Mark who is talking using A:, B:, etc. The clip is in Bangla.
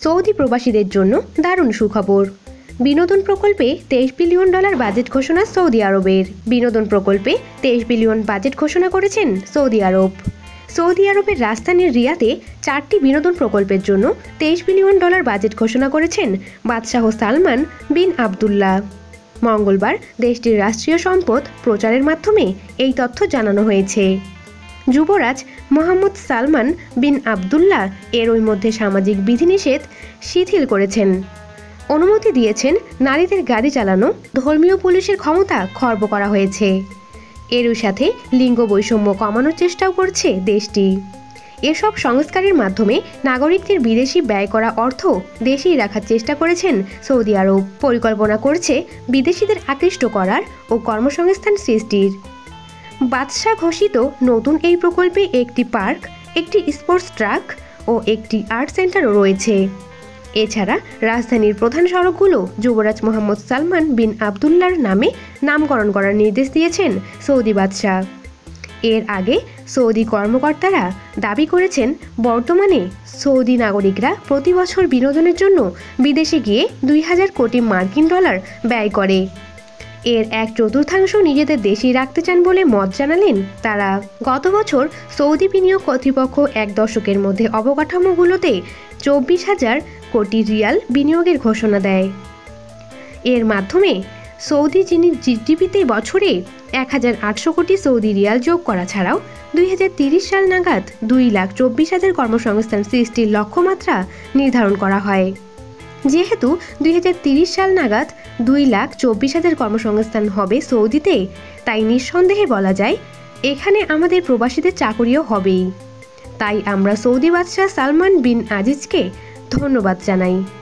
A: সৌদি প্রবাসীদের জন্য দারুণ সুখবর। বিনোদন প্রকল্পে $23 বিলিয়ন বাজেট ঘোষণা সৌদি আরবের। বিনোদন প্রকল্পে $23 বিলিয়ন বাজেট ঘোষণা করেছেন সৌদি আরব। সৌদি আরবের রাজধানীর রিয়াদে 4টি বিনোদন প্রকল্পের জন্য $23 বিলিয়ন বাজেট ঘোষণা করেছেন বাদশাহ সালমান বিন আবদুল্লাহ। মঙ্গলবার দেশটির রাষ্ট্রীয় সম্পদ প্রচারের মাধ্যমে এই তথ্য জানানো হয়েছে। যুবরাজ মোহাম্মদ সালমান বিন আবদুল্লাহ এরই মধ্যে সামাজিক বিধিনিষেধ শিথিল করেছেন। অনুমতি দিয়েছেন নারীদের গাড়ি চালানো, ধর্মীয় পুলিশের ক্ষমতা খর্ব করা হয়েছে। এরই সাথে লিঙ্গ বৈষম্য কমানোর চেষ্টাও করছে দেশটি। এসব সংস্কারের মাধ্যমে নাগরিকদের বিদেশি ব্যয় করা অর্থ দেশেই রাখার চেষ্টা করেছেন সৌদি আরব। পরিকল্পনা করছে বিদেশিদের আকৃষ্ট করার ও কর্মসংস্থান সৃষ্টির। বাদশা ঘোষিত নতুন এই প্রকল্পে একটি পার্ক, একটি স্পোর্টস ট্র্যাক ও একটি আর্ট সেন্টারও রয়েছে। এছাড়া রাজধানীর প্রধান সড়কগুলো যুবরাজ মোহাম্মদ সালমান বিন আবদুল্লাহর নামে নামকরণ করার নির্দেশ দিয়েছেন সৌদি বাদশাহ। এর আগে সৌদি কর্মকর্তারা দাবি করেছেন বর্তমানে সৌদি নাগরিকরা প্রতি বছর বিনোদনের জন্য বিদেশে গিয়ে 2000 কোটি মার্কিন ডলার ব্যয় করে। এর 1/4 নিজেদের দেশেই রাখতে চান বলে মত জানালেন তারা। গত বছর সৌদি বিনিয়োগ কর্তৃপক্ষ 1 দশকের মধ্যে অবকাঠামোগুলোতে 24,000 কোটি রিয়াল বিনিয়োগের ঘোষণা দেয়। এর মাধ্যমে সৌদি জিডিপিতে বছরে 1800 কোটি সৌদি রিয়াল যোগ করা ছাড়াও 2030 সাল নাগাদ 2,24,000 কর্মসংস্থান সৃষ্টির লক্ষ্যমাত্রা নির্ধারণ করা হয়। যেহেতু 2030 সাল নাগাদ 2,24,000 কর্মসংস্থান হবে সৌদিতে, তাই নিঃসন্দেহে বলা যায় এখানে আমাদের প্রবাসীদের চাকরিও হবেই। তাই আমরা সৌদি বাদশাহ সালমান বিন আজিজকে ধন্যবাদ জানাই।